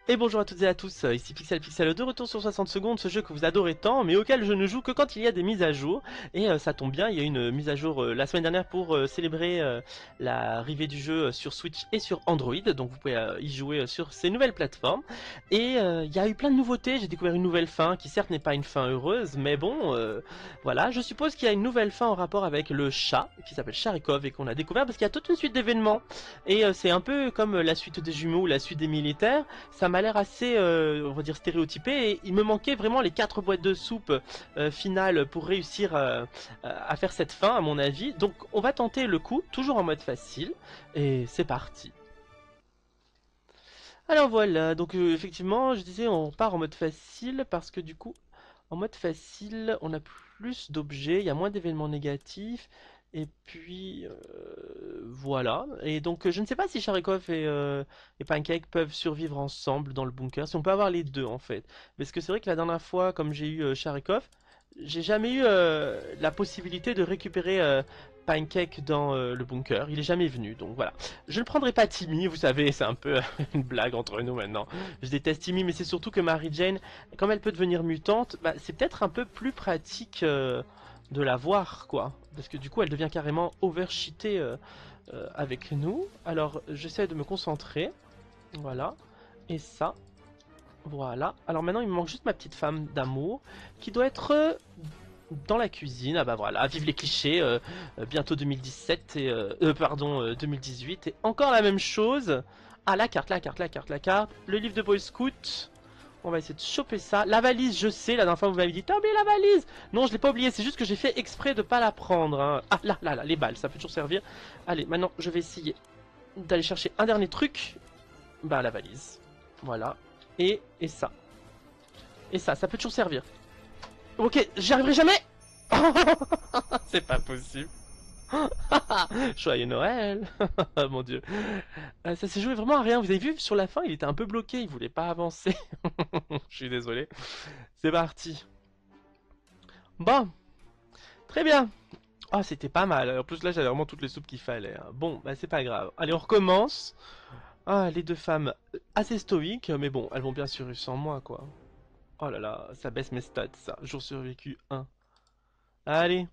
Et bonjour à toutes et à tous, ici Pixel de retour sur 60 secondes, ce jeu que vous adorez tant, mais auquel je ne joue que quand il y a des mises à jour. Et ça tombe bien, il y a une mise à jour la semaine dernière pour célébrer l'arrivée du jeu sur Switch et sur Android, donc vous pouvez y jouer sur ces nouvelles plateformes. Et il y a eu plein de nouveautés, j'ai découvert une nouvelle fin, qui certes n'est pas une fin heureuse, mais bon, voilà, je suppose qu'il y a une nouvelle fin en rapport avec le chat, qui s'appelle Sharikov, et qu'on a découvert parce qu'il y a toute une suite d'événements. Et c'est un peu comme la suite des jumeaux ou la suite des militaires. Ça m'a l'air assez, on va dire, stéréotypé, et il me manquait vraiment les 4 boîtes de soupe finales pour réussir à faire cette fin, à mon avis. Donc on va tenter le coup, toujours en mode facile, et c'est parti. Alors voilà, donc effectivement, je disais on part en mode facile parce que du coup, en mode facile, on a plus d'objets, il y a moins d'événements négatifs, et puis voilà. Et donc je ne sais pas si Sharikov et Pancake peuvent survivre ensemble dans le bunker, si on peut avoir les deux en fait. Parce que c'est vrai que la dernière fois, comme j'ai eu Sharikov, j'ai jamais eu la possibilité de récupérer Pancake dans le bunker. Il est jamais venu, donc voilà. Je ne prendrai pas Timmy, vous savez, c'est un peu une blague entre nous maintenant. Je déteste Timmy, mais c'est surtout que Mary Jane, comme elle peut devenir mutante, bah, c'est peut-être un peu plus pratique de la voir, quoi. Parce que du coup, elle devient carrément overcheatée avec nous. Alors, j'essaie de me concentrer. Voilà. Et ça. Voilà. Alors maintenant, il me manque juste ma petite femme d'amour qui doit être dans la cuisine. Ah bah voilà, vive les clichés. Bientôt 2017 et pardon 2018 et encore la même chose. Ah la carte, la carte, la carte, la carte. Le livre de Boy Scout. On va essayer de choper ça. La valise, je sais. La dernière fois vous m'avez dit t'as oublié la valise. Non, je l'ai pas oublié. C'est juste que j'ai fait exprès de pas la prendre. Hein. Ah là, là, là, les balles, ça peut toujours servir. Allez, maintenant je vais essayer d'aller chercher un dernier truc. Bah la valise. Voilà. Et ça. Et ça peut toujours servir. Ok, j'y arriverai jamais. C'est pas possible. Joyeux Noël. Mon dieu. Ça s'est joué vraiment à rien. Vous avez vu sur la fin, il était un peu bloqué, il voulait pas avancer. Je suis désolé. C'est parti. Bon, très bien. Ah, c'était pas mal. En plus là, j'avais vraiment toutes les soupes qu'il fallait. Hein. Bon, bah c'est pas grave. Allez, on recommence. Ah, les deux femmes assez stoïques, mais bon, elles vont bien sûr sans moi, quoi. Oh là là, ça baisse mes stats, ça. Jour survécu 1. Allez,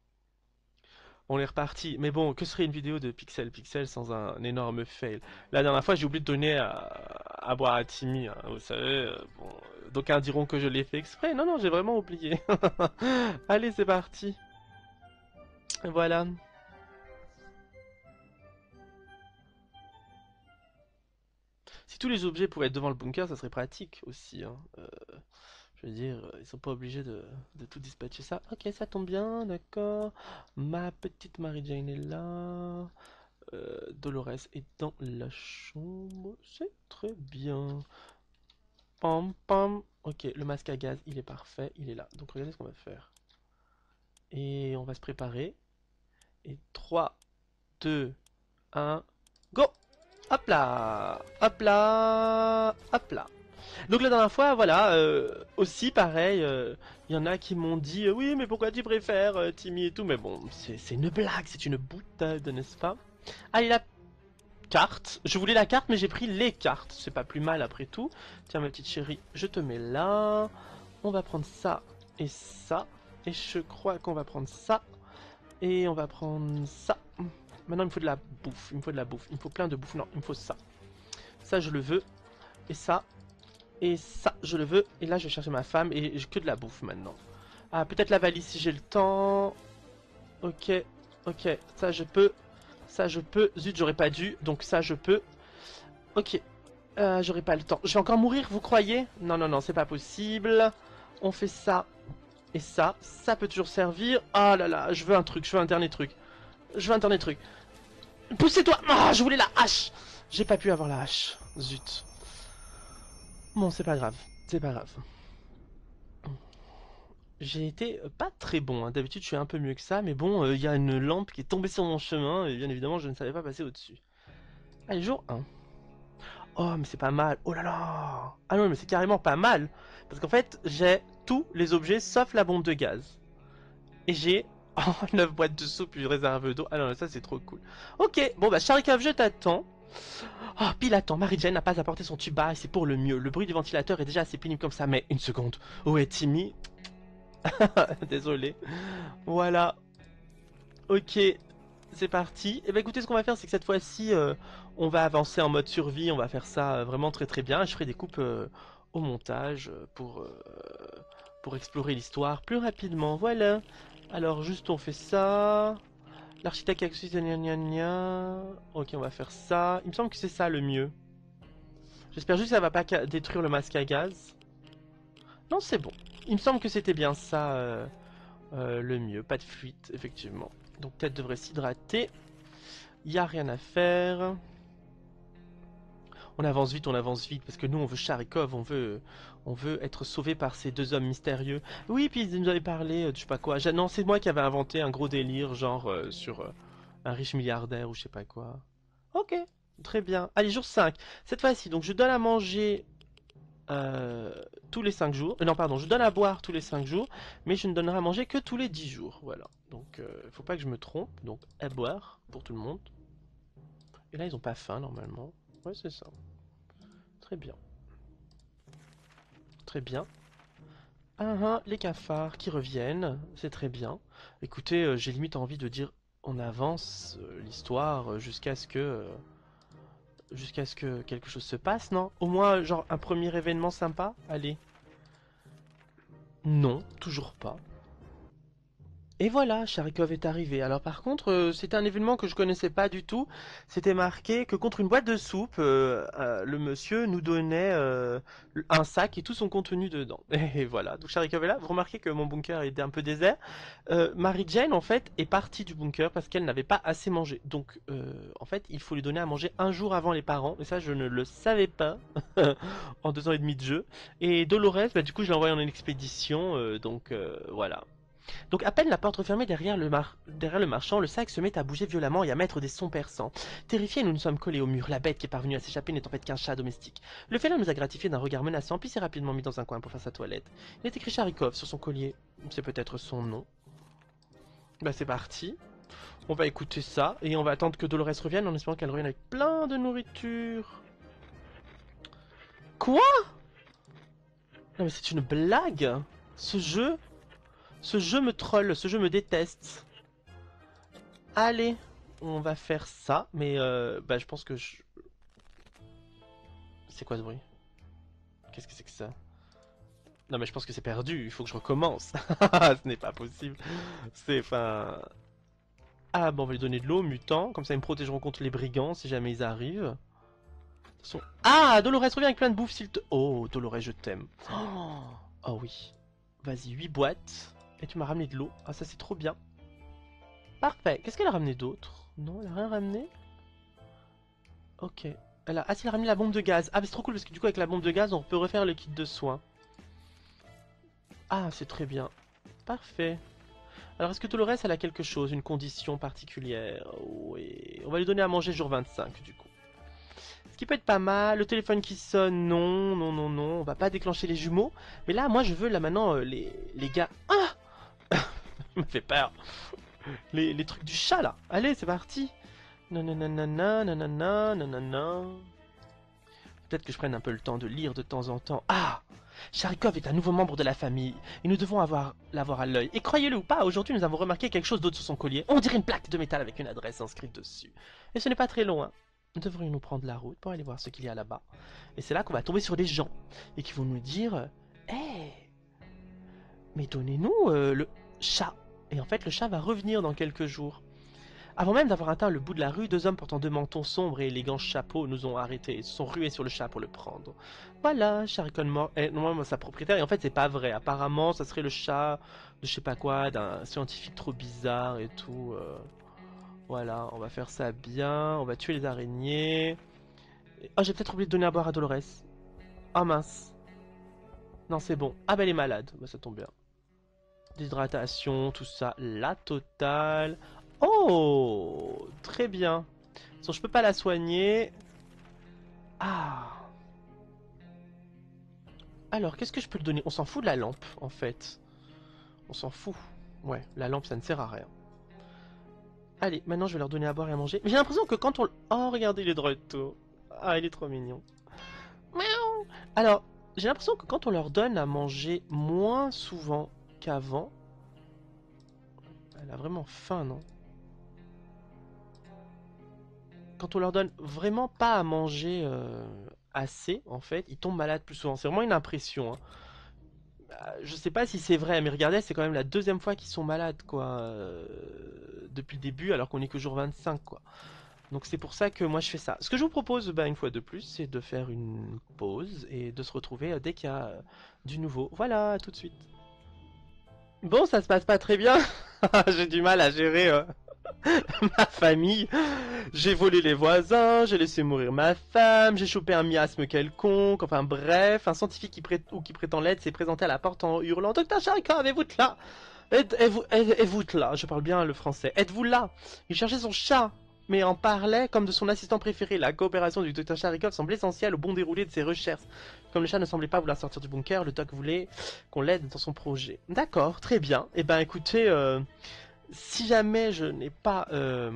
on est reparti. Mais bon, que serait une vidéo de Pixel sans un énorme fail? La dernière fois, j'ai oublié de donner à boire à Timmy. Hein, vous savez, bon, d'aucuns diront que je l'ai fait exprès. Non, non, j'ai vraiment oublié. Allez, c'est parti. Voilà. Si tous les objets pouvaient être devant le bunker, ça serait pratique aussi. Hein. Je veux dire, ils sont pas obligés de tout dispatcher ça. Ok, ça tombe bien, d'accord. Ma petite Mary Jane est là. Dolores est dans la chambre. C'est très bien. Pam pam. Ok, le masque à gaz, il est parfait. Il est là. Donc regardez ce qu'on va faire. Et on va se préparer. Et 3, 2, 1, go! Hop là! Hop là! Hop là! Donc la dernière fois, voilà, aussi pareil, il y en a qui m'ont dit oui, mais pourquoi tu préfères Timmy et tout, mais bon, c'est une blague, c'est une boutade, n'est-ce pas? Allez, la carte. Je voulais la carte, mais j'ai pris les cartes. C'est pas plus mal après tout. Tiens, ma petite chérie, je te mets là. On va prendre ça et ça. Et je crois qu'on va prendre ça. Et on va prendre ça. Maintenant, il me faut de la bouffe. Il me faut de la bouffe. Il me faut plein de bouffe. Non, il me faut ça. Ça, je le veux. Et ça. Et ça, je le veux. Et là, je vais chercher ma femme. Et j'ai que de la bouffe maintenant. Ah, peut-être la valise si j'ai le temps. Ok. Ok. Ça, je peux. Ça, je peux. Zut, j'aurais pas dû. Donc ça, je peux. Ok. J'aurais pas le temps. Je vais encore mourir, vous croyez? Non, non, non, c'est pas possible. On fait ça. Et ça. Ça peut toujours servir. Ah là là, je veux un truc. Je veux un dernier truc. Je veux un dernier truc. Poussez-toi. Ah, je voulais la hache. J'ai pas pu avoir la hache. Zut. Bon, c'est pas grave. C'est pas grave. J'ai été pas très bon. Hein. D'habitude, je suis un peu mieux que ça. Mais bon, il y a une lampe qui est tombée sur mon chemin. Et bien évidemment, je ne savais pas passer au-dessus. Allez, jour 1. Oh, mais c'est pas mal. Oh là là. Ah non, mais c'est carrément pas mal. Parce qu'en fait, j'ai tous les objets sauf la bombe de gaz. Et j'ai 9 boîtes de soupe et une réserve d'eau. Ah non, ça c'est trop cool. Ok, bon bah Sharikov, je t'attends. Ah, pile à temps, Mary-Jane n'a pas apporté son tuba et c'est pour le mieux. Le bruit du ventilateur est déjà assez pénible comme ça, mais une seconde. Où est Timmy? Désolé. Voilà. Ok, c'est parti. Et ben écoutez, ce qu'on va faire, c'est que cette fois-ci, on va avancer en mode survie. On va faire ça vraiment très très bien. Je ferai des coupes au montage pour explorer l'histoire plus rapidement. Voilà. Alors juste on fait ça. L'architecte accuse gna gna gna. Ok, on va faire ça. Il me semble que c'est ça le mieux. J'espère juste que ça va pas détruire le masque à gaz. Non, c'est bon. Il me semble que c'était bien ça le mieux. Pas de fuite, effectivement. Donc peut-être devrait s'hydrater. Il n'y a rien à faire. On avance vite, parce que nous on veut Sharikov, on veut être sauvé par ces deux hommes mystérieux. Oui, puis ils nous avaient parlé de je sais pas quoi. Non, c'est moi qui avais inventé un gros délire, genre sur un riche milliardaire ou je sais pas quoi. Ok, très bien. Allez, jour 5. Cette fois-ci, donc je donne à manger tous les 5 jours. Non, pardon, je donne à boire tous les 5 jours, mais je ne donnerai à manger que tous les 10 jours. Voilà. Donc, faut pas que je me trompe. Donc, à boire pour tout le monde. Et là, ils ont pas faim normalement. Ouais, c'est ça. Très bien. Très bien. Ah, ah, les cafards qui reviennent. C'est très bien. Écoutez, j'ai limite envie de dire on avance l'histoire jusqu'à ce que quelque chose se passe, non? Au moins, genre un premier événement sympa? Allez. Non, toujours pas. Et voilà, Sharikov est arrivé. Alors par contre, c'était un événement que je connaissais pas du tout. C'était marqué que contre une boîte de soupe, le monsieur nous donnait un sac et tout son contenu dedans. Et voilà, donc Sharikov est là. Vous remarquez que mon bunker était un peu désert. Mary Jane, en fait, est partie du bunker parce qu'elle n'avait pas assez mangé. Donc, en fait, il faut lui donner à manger un jour avant les parents. Et ça, je ne le savais pas en 2 ans et demi de jeu. Et Dolores, bah, du coup, je l'ai envoyé en expédition. Donc, voilà. Donc à peine la porte refermée derrière le marchand, le sac se met à bouger violemment et à mettre des sons perçants. Terrifiés, nous nous sommes collés au mur. La bête qui est parvenue à s'échapper n'est en fait qu'un chat domestique. Le félin nous a gratifié d'un regard menaçant, puis s'est rapidement mis dans un coin pour faire sa toilette. Il est écrit Sharikov sur son collier. C'est peut-être son nom. Bah c'est parti. On va écouter ça et on va attendre que Dolores revienne en espérant qu'elle revienne avec plein de nourriture. Quoi? Non mais c'est une blague. Ce jeu, ce jeu me troll, ce jeu me déteste. Allez, on va faire ça, mais bah je pense que je... C'est quoi ce bruit? Qu'est-ce que c'est que ça? Non mais je pense que c'est perdu, il faut que je recommence. Ce n'est pas possible. C'est enfin... Ah bon, on va lui donner de l'eau, mutant, comme ça ils me protégeront contre les brigands si jamais ils arrivent. Attention. Ah, Dolores, reviens avec plein de bouffe s'il te... Oh, Dolores, je t'aime. Oh, oh oui. Vas-y, 8 boîtes. Et tu m'as ramené de l'eau. Ah ça c'est trop bien. Parfait. Qu'est-ce qu'elle a ramené d'autre? Non, elle a rien ramené? Ok. Ah, si, elle a ramené la bombe de gaz. Ah, mais c'est trop cool parce que du coup, avec la bombe de gaz, on peut refaire le kit de soins. Ah, c'est très bien. Parfait. Alors, est-ce que Dolores, elle a quelque chose, une condition particulière? Oui. On va lui donner à manger jour 25, du coup. Ce qui peut être pas mal. Le téléphone qui sonne, non, non, non, non. On va pas déclencher les jumeaux. Mais là, moi, je veux, là, maintenant, les gars... Ah! Il m'a fait peur. Les trucs du chat, là. Allez, c'est parti. Nanana, nanana, nanana. Peut-être que je prenne un peu le temps de lire de temps en temps. Ah! Sharikov est un nouveau membre de la famille, et nous devons l'avoir à l'œil. Et croyez-le ou pas, aujourd'hui nous avons remarqué quelque chose d'autre sur son collier. On dirait une plaque de métal avec une adresse inscrite dessus. Et ce n'est pas très loin. Nous devrions nous prendre la route pour aller voir ce qu'il y a là-bas. Et c'est là qu'on va tomber sur des gens, et qui vont nous dire... Hé, mais donnez-nous le chat. Et en fait, le chat va revenir dans quelques jours. Avant même d'avoir atteint le bout de la rue, 2 hommes portant 2 mentons sombres et élégants chapeaux nous ont arrêtés et se sont rués sur le chat pour le prendre. Voilà, Sharikon mort est normalement sa propriétaire, et en fait c'est pas vrai. Apparemment, ça serait le chat de je sais pas quoi, d'un scientifique trop bizarre et tout. Voilà, on va faire ça bien, on va tuer les araignées. Oh, j'ai peut-être oublié de donner à boire à Dolores. Ah mince. Non, c'est bon. Ah bah elle est malade, bah ça tombe bien. Déshydratation, tout ça, la totale. Oh, très bien. Bon, je peux pas la soigner. Ah. Alors, qu'est-ce que je peux lui donner? On s'en fout de la lampe, en fait. On s'en fout. Ouais, la lampe, ça ne sert à rien. Allez, maintenant je vais leur donner à boire et à manger. Mais j'ai l'impression que quand on... Oh, regardez, il est de retour. Ah, il est trop mignon. Miaou. Alors, j'ai l'impression que quand on leur donne à manger moins souvent qu'avant... Elle a vraiment faim, non? Quand on leur donne vraiment pas à manger assez, en fait, ils tombent malades plus souvent. C'est vraiment une impression, hein. Je sais pas si c'est vrai, mais regardez, c'est quand même la deuxième fois qu'ils sont malades, quoi, depuis le début, alors qu'on est que jour 25, quoi. Donc c'est pour ça que moi je fais ça. Ce que je vous propose, bah, une fois de plus, c'est de faire une pause et de se retrouver dès qu'il y a du nouveau. Voilà, à tout de suite. Bon, ça se passe pas très bien. J'ai du mal à gérer ma famille. J'ai volé les voisins, j'ai laissé mourir ma femme, j'ai chopé un miasme quelconque, enfin bref, un scientifique qui prétend l'aide s'est présenté à la porte en hurlant Docteur Charikov, êtes-vous là? Êtes-vous là? Je parle bien le français. Êtes-vous là? Il cherchait son chat, mais en parlait comme de son assistant préféré. La coopération du Docteur Charikov semble essentielle au bon déroulé de ses recherches. Comme le chat ne semblait pas vouloir sortir du bunker, le doc voulait qu'on l'aide dans son projet. D'accord, très bien. Eh ben écoutez, si jamais je n'ai pas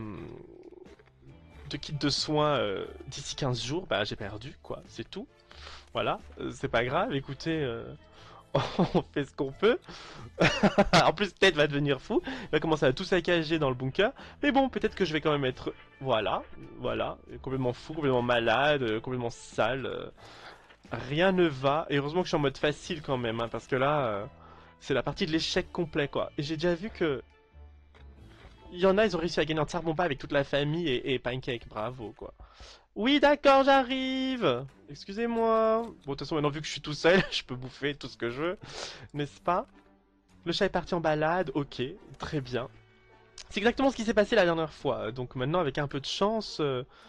de kit de soins d'ici 15 jours, bah j'ai perdu, quoi, c'est tout. Voilà, c'est pas grave, écoutez, on fait ce qu'on peut. En plus, Ted va devenir fou, il va commencer à tout saccager dans le bunker. Mais bon, peut-être que je vais quand même être, voilà, voilà, complètement fou, complètement malade, complètement sale. Rien ne va, et heureusement que je suis en mode facile quand même, hein, parce que là, c'est la partie de l'échec complet, quoi. Et j'ai déjà vu que il y en a, ils ont réussi à gagner un Tsar Bomba avec toute la famille et Pancake, bravo quoi. Oui, d'accord, j'arrive. Excusez-moi. Bon, de toute façon, maintenant vu que je suis tout seul, je peux bouffer tout ce que je veux, n'est-ce pas? Le chat est parti en balade, ok, très bien. C'est exactement ce qui s'est passé la dernière fois. Donc maintenant, avec un peu de chance,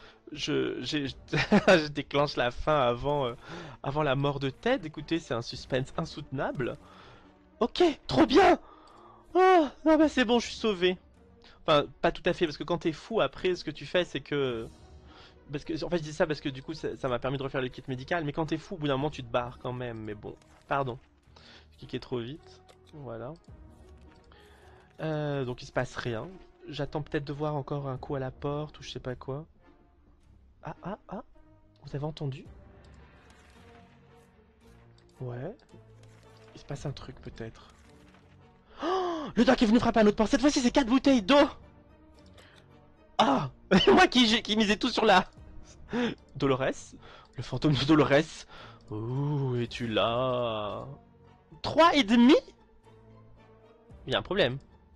je déclenche la fin avant la mort de Ted. Écoutez, c'est un suspense insoutenable. Ok, trop bien. Oh, non bah c'est bon, je suis sauvé. Enfin, pas tout à fait, parce que quand t'es fou, après, ce que tu fais, c'est que... Parce que, en fait, je dis ça parce que du coup, ça m'a permis de refaire le kit médical, mais quand t'es fou, au bout d'un moment, tu te barres quand même, mais bon. Pardon, j'ai cliqué trop vite. Voilà. Donc il se passe rien. J'attends peut-être de voir encore un coup à la porte, ou je sais pas quoi. Ah, ah, ah. Vous avez entendu? Ouais. Il se passe un truc, peut-être. Oh, le doc est venu frapper à notre porte. Cette fois-ci, c'est 4 bouteilles d'eau. Ah. Moi qui misais tout sur la... Dolores, le fantôme de Dolores. Ouh, es-tu là? 3,5. Il y a un problème.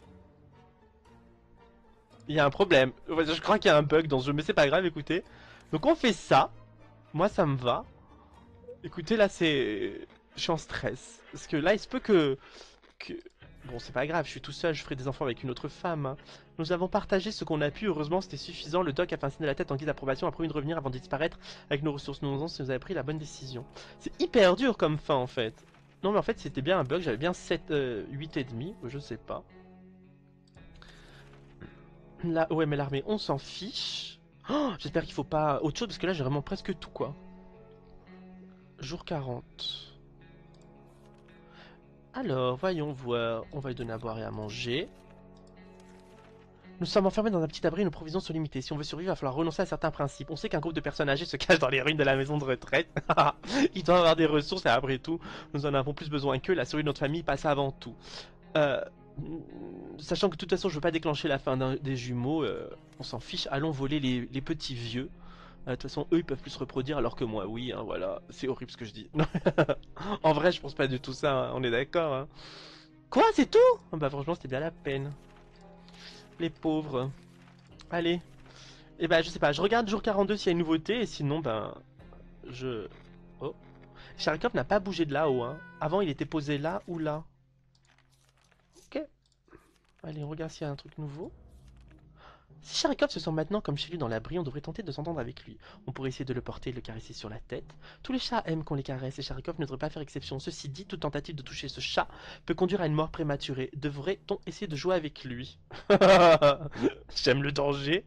Il y a un problème. Ouais, je crois qu'il y a un bug dans ce jeu, mais c'est pas grave, écoutez. Donc on fait ça. Moi, ça me va. Écoutez, là, c'est... Je suis en stress. Parce que là, il se peut que... Bon, c'est pas grave, je suis tout seul, je ferai des enfants avec une autre femme, hein. Nous avons partagé ce qu'on a pu, heureusement c'était suffisant. Le doc a fait un signe de la tête en guise d'approbation, a promis de revenir avant de disparaître avec nos ressources. Nous nous demandons si vous avez pris la bonne décision. C'est hyper dur comme fin en fait. Non mais en fait c'était bien un bug, j'avais bien 7, 8 et demi, je sais pas. Là, ouais mais l'armée, on s'en fiche. Oh, j'espère qu'il faut pas autre chose parce que là j'ai vraiment presque tout quoi. Jour 40. Alors, voyons voir. On va lui donner à boire et à manger. Nous sommes enfermés dans un petit abri et nos provisions sont limitées. Si on veut survivre, il va falloir renoncer à certains principes. On sait qu'un groupe de personnes âgées se cache dans les ruines de la maison de retraite. Ils doivent avoir des ressources et après tout, nous en avons plus besoin qu'eux. La survie de notre famille passe avant tout. Euh, Sachant que de toute façon, je veux pas déclencher la fin des jumeaux, on s'en fiche. Allons voler les petits vieux. De toute façon, eux, ils peuvent plus se reproduire alors que moi, oui, hein, voilà. C'est horrible ce que je dis. En vrai, je pense pas du tout ça, hein, on est d'accord, hein. Quoi, c'est tout? Bah franchement, c'était bien la peine. Les pauvres. Allez. Et bah je sais pas, je regarde jour 42 s'il y a une nouveauté, et sinon, ben... Je... Oh. Charikov n'a pas bougé de là-haut, hein. Avant, il était posé là ou là. Ok. Allez, on regarde s'il y a un truc nouveau. Si Charikov se sent maintenant comme chez lui dans l'abri, on devrait tenter de s'entendre avec lui. On pourrait essayer de le porter et de le caresser sur la tête. Tous les chats aiment qu'on les caresse et Charikov ne devrait pas faire exception. Ceci dit, toute tentative de toucher ce chat peut conduire à une mort prématurée. Devrait-on essayer de jouer avec lui? J'aime le danger.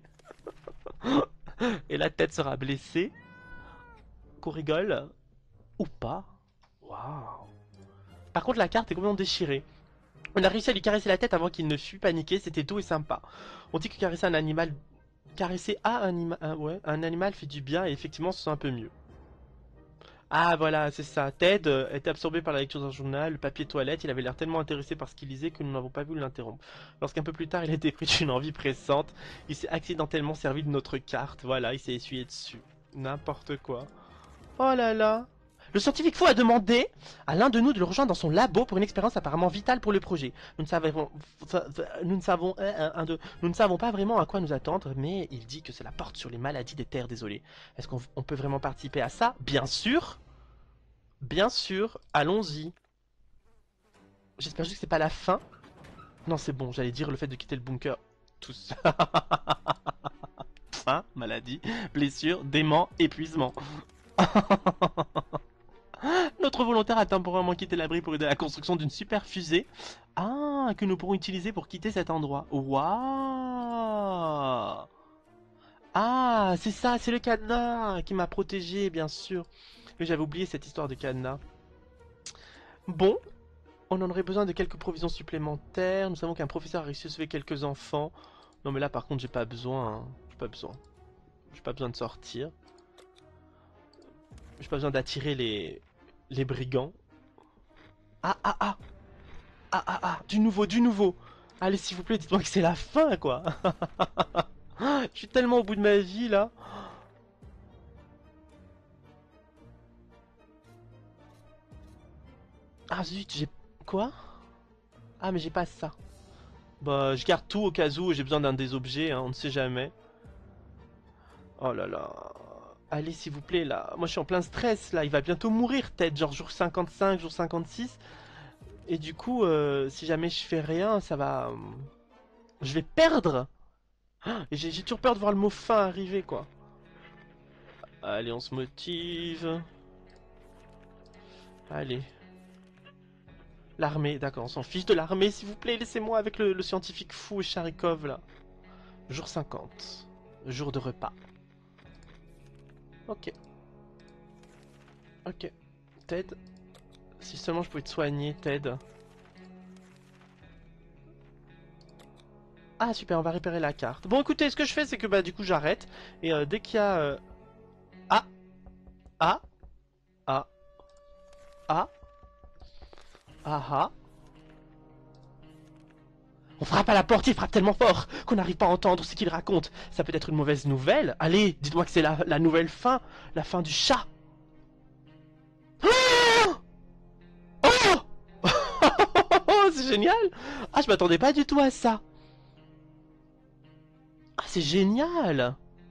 Et la tête sera blessée. Qu'on rigole. Ou pas. Waouh. Par contre, la carte est complètement déchirée. On a réussi à lui caresser la tête avant qu'il ne fût paniqué, c'était doux et sympa. On dit que caresser ouais, un animal fait du bien et effectivement on se sent un peu mieux. Ah voilà, c'est ça. Ted était absorbé par la lecture d'un journal, le papier toilette, il avait l'air tellement intéressé par ce qu'il lisait que nous n'avons pas voulu l'interrompre. Lorsqu'un peu plus tard il a été pris d'une envie pressante, il s'est accidentellement servi de notre carte, voilà, il s'est essuyé dessus. N'importe quoi. Oh là là. Le scientifique fou a demandé à l'un de nous de le rejoindre dans son labo pour une expérience apparemment vitale pour le projet. Nous ne savons pas vraiment à quoi nous attendre, mais il dit que c'est la porte sur les maladies des terres désolées. Est-ce qu'on peut vraiment participer à ça? Bien sûr, allons-y. J'espère juste que c'est pas la fin. Non, c'est bon, j'allais dire le fait de quitter le bunker. Tous. Faim, maladie, blessure, dément, épuisement. Notre volontaire a temporairement quitté l'abri pour aider à la construction d'une super fusée. Ah, que nous pourrons utiliser pour quitter cet endroit. Waouh! Ah, c'est ça, c'est le cadenas qui m'a protégé, bien sûr. Mais j'avais oublié cette histoire de cadenas. Bon, on en aurait besoin de quelques provisions supplémentaires. Nous savons qu'un professeur a réussi à sauver quelques enfants. Non, mais là, par contre, j'ai pas besoin. Hein. J'ai pas besoin. J'ai pas besoin de sortir. J'ai pas besoin d'attirer les brigands. Ah, ah, ah! Ah, ah, ah! Du nouveau, du nouveau! Allez, s'il vous plaît, dites-moi que c'est la fin, quoi! Je suis tellement au bout de ma vie, là! Ah, zut, j'ai... Quoi? Ah, mais j'ai pas ça. Bah, je garde tout au cas où j'ai besoin d'un des objets, hein, on ne sait jamais. Oh là là. Allez, s'il vous plaît, là. Moi, je suis en plein stress, là. Il va bientôt mourir, peut-être, genre jour 55, jour 56. Et du coup, si jamais je fais rien, ça va... Je vais perdre. Et j'ai toujours peur de voir le mot fin arriver, quoi. Allez, on se motive. Allez. L'armée, d'accord, on s'en fiche de l'armée, s'il vous plaît. Laissez-moi avec le scientifique fou et Charikov, là. Jour 50. Jour de repas. Ok. Ok. Ted. Si seulement je pouvais te soigner, Ted. Ah super, on va réparer la carte. Bon écoutez, ce que je fais c'est que bah du coup j'arrête. Et dès qu'il y a... Ah. Ah. Ah. Ah. Ah ah. On frappe à la porte, il frappe tellement fort qu'on n'arrive pas à entendre ce qu'il raconte. Ça peut être une mauvaise nouvelle. Allez, dites-moi que c'est la nouvelle fin. La fin du chat. Oh, oh c'est génial. Ah, je m'attendais pas du tout à ça. Ah, c'est génial.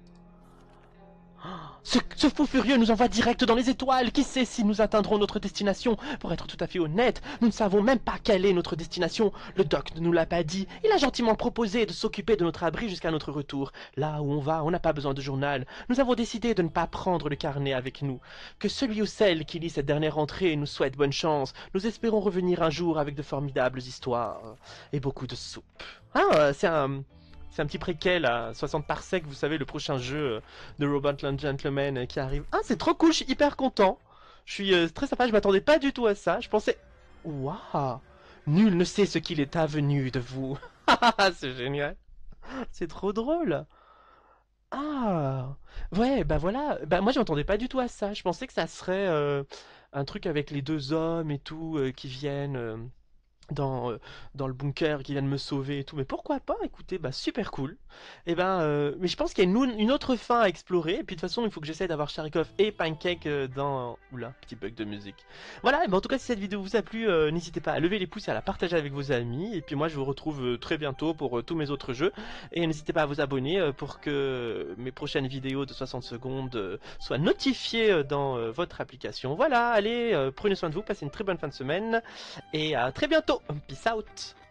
Ce fou furieux nous envoie direct dans les étoiles. Qui sait si nous atteindrons notre destination? Pour être tout à fait honnête, nous ne savons même pas quelle est notre destination. Le doc ne nous l'a pas dit. Il a gentiment proposé de s'occuper de notre abri jusqu'à notre retour. Là où on va, on n'a pas besoin de journal. Nous avons décidé de ne pas prendre le carnet avec nous. Que celui ou celle qui lit cette dernière entrée nous souhaite bonne chance. Nous espérons revenir un jour avec de formidables histoires. Et beaucoup de soupe. Ah, c'est un petit préquel à 60 parsecs, vous savez, le prochain jeu de Robot Gentleman qui arrive. Ah, c'est trop cool, je suis hyper content. Je suis très sympa, je m'attendais pas du tout à ça. Je pensais... Waouh! Nul ne sait ce qu'il est avenu de vous. C'est génial. C'est trop drôle. Ah! Ouais, bah voilà. Bah moi, je m'attendais pas du tout à ça. Je pensais que ça serait un truc avec les deux hommes et tout qui viennent... dans, euh, dans le bunker qui viennent me sauver et tout. Mais pourquoi pas? Écoutez, bah super cool. Et ben, mais je pense qu'il y a une autre fin à explorer. Et puis de toute façon, il faut que j'essaie d'avoir Charikov et Pancake dans. Oula, petit bug de musique. Voilà. Et ben, en tout cas, si cette vidéo vous a plu, n'hésitez pas à lever les pouces et à la partager avec vos amis. Et puis moi, je vous retrouve très bientôt pour tous mes autres jeux. Et n'hésitez pas à vous abonner pour que mes prochaines vidéos de 60 secondes soient notifiées dans votre application. Voilà. Allez, prenez soin de vous, passez une très bonne fin de semaine et à très bientôt. Peace out.